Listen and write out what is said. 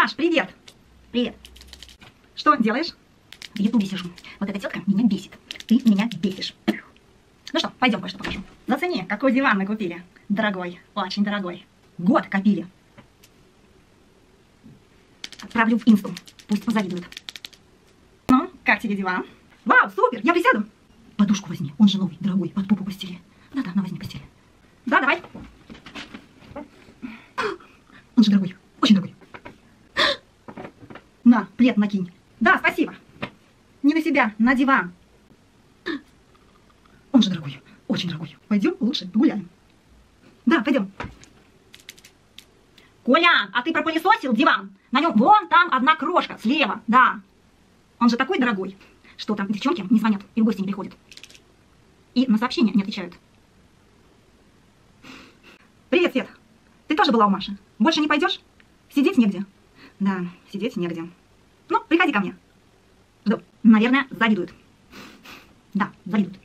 Маш, привет! Привет. Что делаешь? В ютубе сижу. Вот эта тетка меня бесит. Ты меня бесишь. Ну что, пойдем кое-что покажу. Зацени, какой диван мы купили. Дорогой, очень дорогой. Год копили. Отправлю в инсту. Пусть позавидуют. Ну, как тебе диван? Вау, супер, я присяду. Подушку возьми, он же новый, дорогой, под попу постели. Да-да, на, возьми постели. Да, давай. Он же дорогой, очень дорогой. На, плед накинь. Да, спасибо. Не на себя, на диван. Он же дорогой, очень дорогой. Пойдем лучше погуляем. Да, пойдем. Коля, а ты пропылесосил диван? На нем вон там одна крошка, слева, да. Он же такой дорогой, что там девчонки не звонят и в гости не приходят. И на сообщения не отвечают. Привет, Свет. Ты тоже была у Маши? Больше не пойдешь? Сидеть негде. Да, сидеть негде. Ну, приходи ко мне. Жду. Наверное, завидуют. Да, завидуют.